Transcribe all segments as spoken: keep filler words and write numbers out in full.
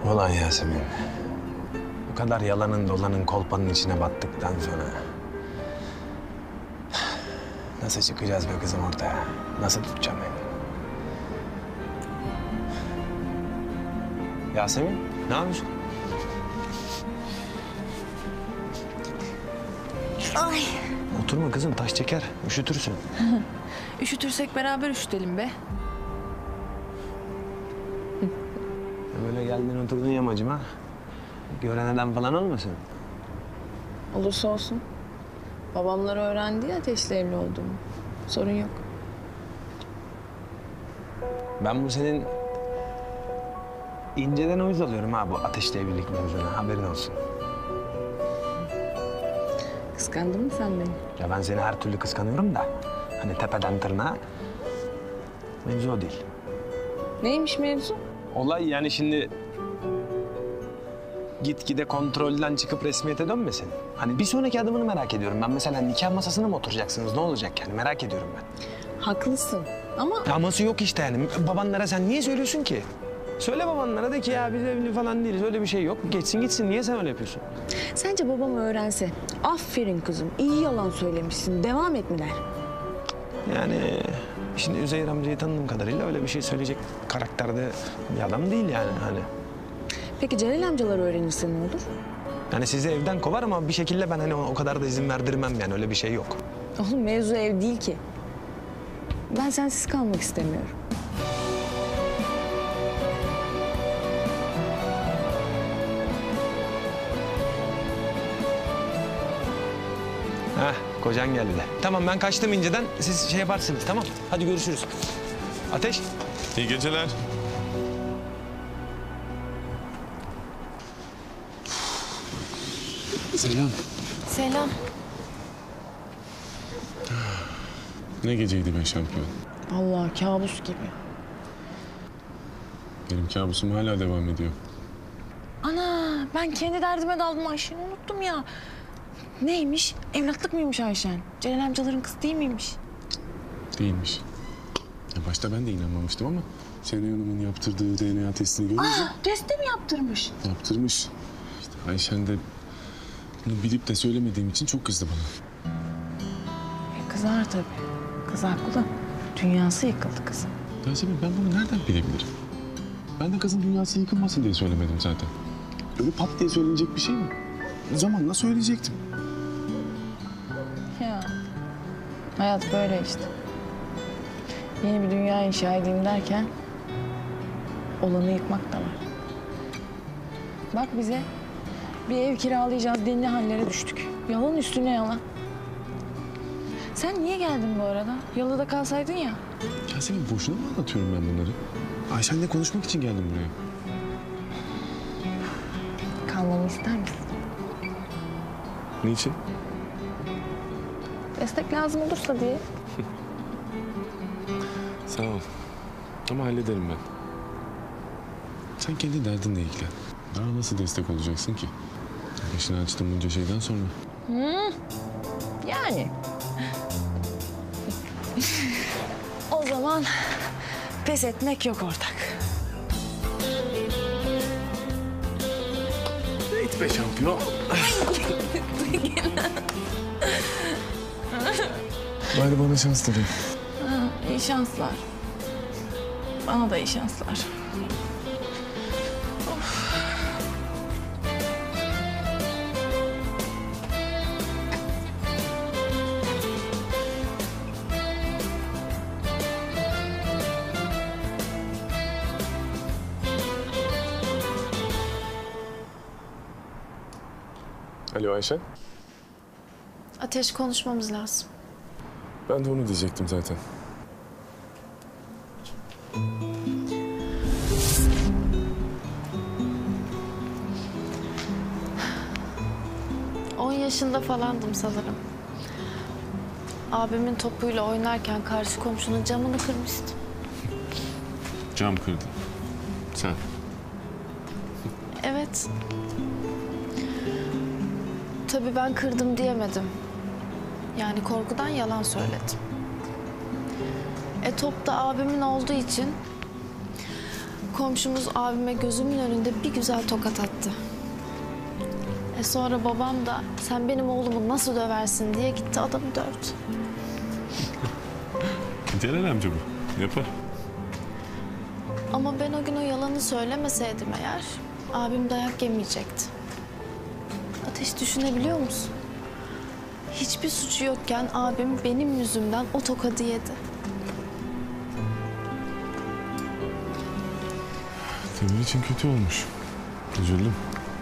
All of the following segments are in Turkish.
Ulan Yasemin, bu kadar yalanın dolanın kolpanın içine battıktan sonra nasıl çıkacağız be kızım ortaya? Nasıl tutacağım beni? Yasemin, ne yapıyorsun? Ay. Oturma kızım, taş çeker, üşütürsün. Üşütürsek beraber üşütelim be. Böyle geldin oturdun yamacıma. Gören adam falan olmasın? Olursa olsun. Babamlar öğrendi ya Ateş'le evli olduğumu. Sorun yok. Ben bu senin inceden uyuz alıyorum ha bu Ateş'le evlilik mevzuna. Haberin olsun. Kıskandın mı sen beni? Ya ben seni her türlü kıskanıyorum da hani tepeden tırnağa mevzu o değil. Neymiş mevzu? Olay yani şimdi gitgide kontrolden çıkıp resmiyete dönmesin. Hani bir sonraki adımını merak ediyorum. Ben mesela nikah masasına mı oturacaksınız? Ne olacak yani? Merak ediyorum ben. Haklısın ama... Aması yok işte yani. Babanlara sen niye söylüyorsun ki? Söyle babanlara de ki ya biz evli falan değiliz. Öyle bir şey yok. Geçsin gitsin. Niye sen öyle yapıyorsun? Sence babam öğrense, aferin kızım, iyi yalan söylemişsin, devam et mi der? Yani şimdi Üzeyir amcayı tanıdığım kadarıyla öyle bir şey söyleyecek karakterde bir adam değil yani hani. Peki Celal amcalar öğrenirse ne olur? Yani sizi evden kovar ama bir şekilde ben hani o kadar da izin verdirmem yani öyle bir şey yok. Oğlum mevzu ev değil ki. Ben sensiz kalmak istemiyorum. Heh, kocan geldi de. Tamam ben kaçtım inceden. Siz şey yaparsınız tamam. Hadi görüşürüz. Ateş. İyi geceler. Selam. Selam. Ne geceydi be şampiyon? Vallahi kabus gibi. Benim kabusum hala devam ediyor. Ana ben kendi derdime daldım Ayşen'i unuttum ya. Neymiş? Evlatlık mıymış Ayşen? Celal amcaların kızı değil miymiş? Değilmiş. Ya başta ben de inanmamıştım ama Şenay Hanım'ın yaptırdığı D N A testini görünce... Aa, testi mi yaptırmış? Yaptırmış. İşte Ayşen de bunu bilip de söylemediğim için çok kızdı bana. E, kızar tabii. Kız haklı. Dünyası yıkıldı kızın. Yasemin ben bunu nereden bilebilirim? Ben de kızın dünyası yıkılmasın diye söylemedim zaten. Öyle pat diye söylenecek bir şey mi? Zamanla söyleyecektim. Ya hayat böyle işte. Yeni bir dünya inşa edeyim derken olanı yıkmak da var. Bak bize bir ev kiralayacağız denli hallere düştük. Yalan üstüne yalan. Sen niye geldin bu arada? Yalıda kalsaydın ya. Yasemin boşuna mı anlatıyorum ben bunları? Ayşen'le konuşmak için geldim buraya. Kalmamı ister misin? Niçin? Destek lazım olursa diye. Sağ ol. Ama hallederim ben. Sen kendi derdinle ilgilen. Daha nasıl destek olacaksın ki? Başını açtım bunca şeyden sonra. Hmm. Yani. O zaman pes etmek yok ortak. Neydi be şampiyon? Bari bana şans tabii. İyi şanslar. Bana da iyi şanslar. Alo Ayşe. Ateş konuşmamız lazım. Ben de onu diyecektim zaten. On yaşında falandım sanırım. Abimin topuyla oynarken karşı komşunun camını kırmıştım. Cam kırdın. Sen. Evet. Tabii ben kırdım diyemedim. Yani korkudan yalan söyledim. E top da abimin olduğu için Komşumuz abime gözümün önünde bir güzel tokat attı. E sonra babam da sen benim oğlumu nasıl döversin diye gitti adamı dövdü. Celal amca bu. Yapar. Ama ben o gün o yalanı söylemeseydim eğer abim dayak yemeyecekti. Ateş, düşünebiliyor musun? Hiçbir suçu yokken abim benim yüzümden o tokadı yedi. Senin için kötü olmuş. Üzüldüm.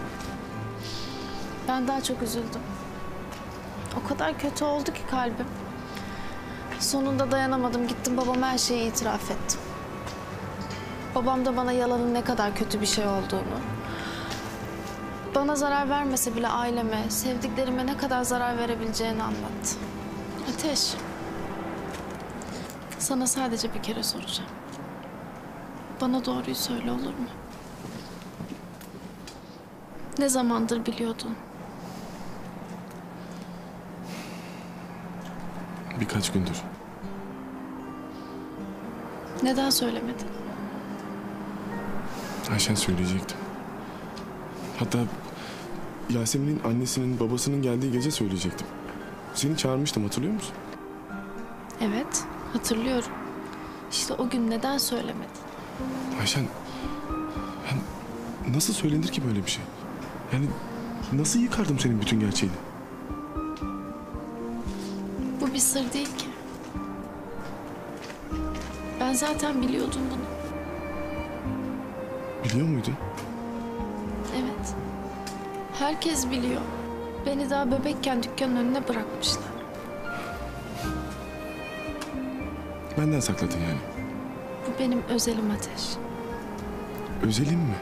Ben daha çok üzüldüm. O kadar kötü oldu ki kalbim. Sonunda dayanamadım, gittim babama her şeyi itiraf ettim. Babam da bana yalanın ne kadar kötü bir şey olduğunu, bana zarar vermese bile aileme, sevdiklerime ne kadar zarar verebileceğini anlattı. Ateş, sana sadece bir kere soracağım. Bana doğruyu söyle, olur mu? Ne zamandır biliyordun? Birkaç gündür. Neden söylemedin? Ayşen söyleyecektim. Hatta Yasemin'in annesinin babasının geldiği gece söyleyecektim. Seni çağırmıştım, hatırlıyor musun? Evet, hatırlıyorum. İşte o gün neden söylemedin? Ayşen, ben nasıl söylenir ki böyle bir şey? Yani nasıl yıkardım senin bütün gerçeğini? Bu bir sır değil ki. Ben zaten biliyordum bunu. Biliyor muydun? Evet. Herkes biliyor. Beni daha bebekken dükkanın önüne bırakmışlar. Benden sakladın yani. Bu benim özelim Ateş. Özelim mi?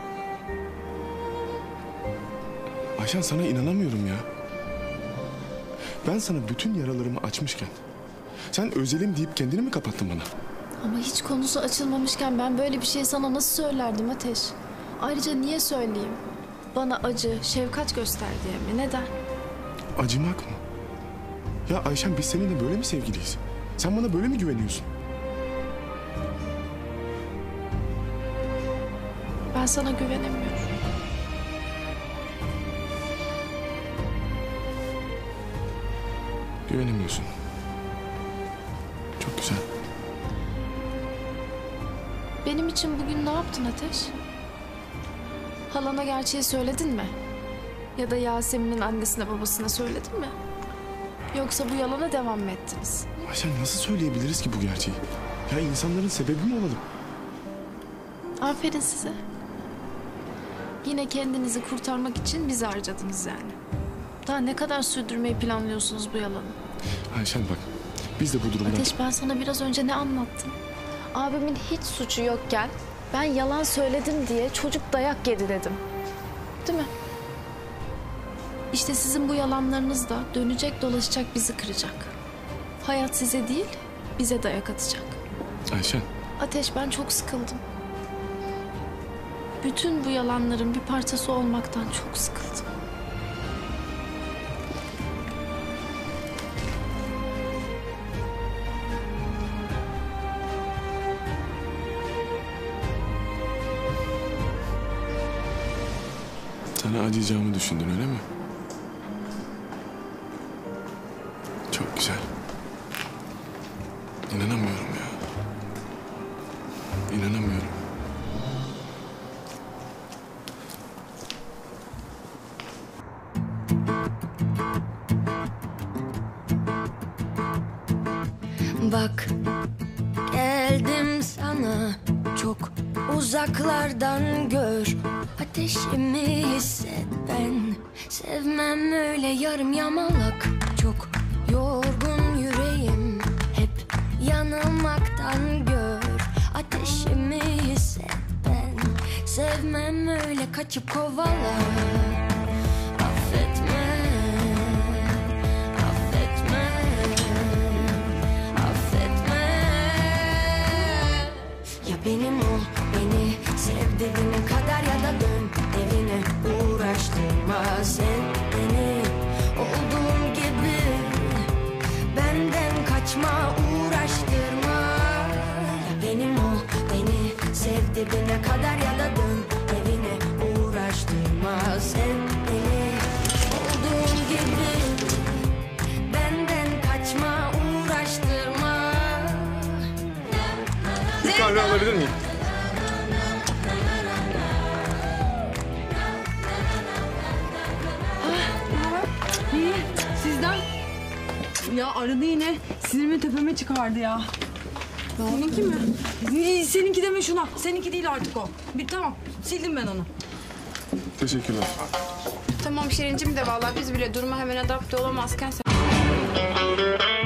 Ayşen, sana inanamıyorum ya. Ben sana bütün yaralarımı açmışken sen özelim deyip kendini mi kapattın bana? Ama hiç konusu açılmamışken ben böyle bir şey sana nasıl söylerdim Ateş? Ayrıca niye söyleyeyim? Bana acı, şefkat göster diye mi? Neden? Acımak mı? Ya Ayşen, biz seninle böyle mi sevgiliyiz? Sen bana böyle mi güveniyorsun? Ben sana güvenemiyorum. Güvenemiyorsun. Çok güzel. Benim için bugün ne yaptın Ateş? Halana gerçeği söyledin mi? Ya da Yasemin'in annesine babasına söyledin mi? Yoksa bu yalana devam mı ettiniz? Ayşen, nasıl söyleyebiliriz ki bu gerçeği? Ya insanların sebebi mi olalım? Aferin size. Yine kendinizi kurtarmak için bizi harcadınız yani. Daha ne kadar sürdürmeyi planlıyorsunuz bu yalanı? Ayşen bak, biz de bu durumdan... Ateş, ben sana biraz önce ne anlattım? Abimin hiç suçu yokken ben yalan söyledim diye çocuk dayak yedi dedim. Değil mi? İşte sizin bu yalanlarınız da dönecek dolaşacak bizi kıracak. Hayat size değil, bize dayak atacak. Ayşen, Ateş, ben çok sıkıldım. Bütün bu yalanların bir parçası olmaktan çok sıkıldım. sana acıyacağımı düşündün, öyle mi? Çok güzel. İnanamıyorum ya. İnanamıyorum. Bak, geldim sana çok uzaklardan gör. Ateşimi hisset, ben sevmem öyle yarım yamalak. Çok yorgun yüreğim, hep yanılmaktan gör. Ateşimi hisset, ben sevmem öyle kaçıp kovala. Affetme, affetme, affetme. Ya benim ol, beni sev dediğine kadar ya da dön evine. Uğraştırma sen beni olduğum gibi, benden kaçma, uğraştırma. Ya benim ol, beni sev dediğine kadar kahve alabilir miyim? İyi, sizden. Ya aradı yine. Sinirimi tepeme çıkardı ya. Seninki mi? İyi, seninki deme şuna. Seninki değil artık o. Bir tamam, sildim ben onu. Teşekkürler. Tamam Şirincim de vallahi biz bile duruma hemen adapte olamazken sen...